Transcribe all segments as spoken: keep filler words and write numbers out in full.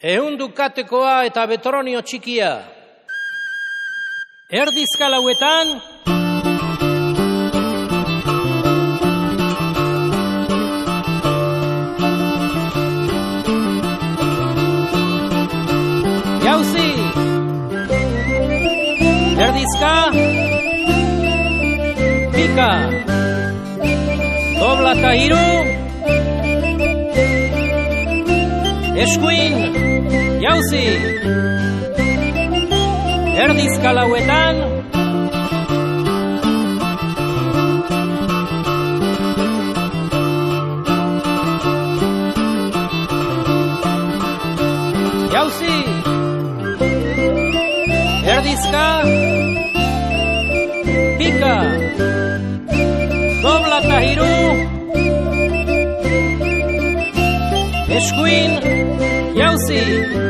Ehun dukatekoa eta betronio txikia. Erdizkal hauetan, jauzi, erdizka, pika, dobla eta hiru, eskuin, jauzi, erdizkal hauetan, jauzi, erdizka, pika, dobla eta hiru, eskuin, jauzi,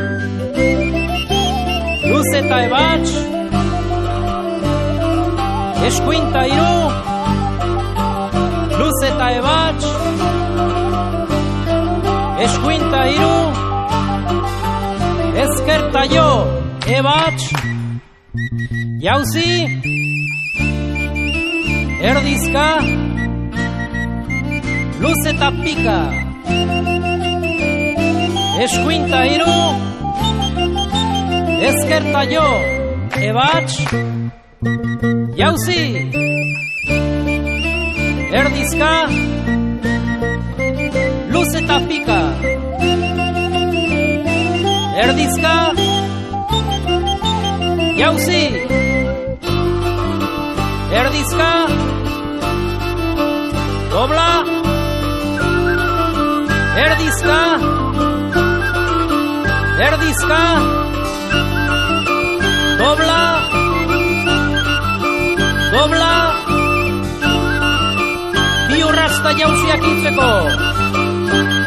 luz eta ebats, eskuin eta hiru, luz eta ebats, eskuin eta hiru, ezker eta jo, ebats, jauzi, erdizka, luz eta pika, eskuin eta hiru, ezker eta jo, ebats, jauzi, erdizka, luz eta pika, erdizka, jauzi, erdizka, dobla, erdizka, erdizka, dobla, dobla, bi urrasta jauziak hiltzeko.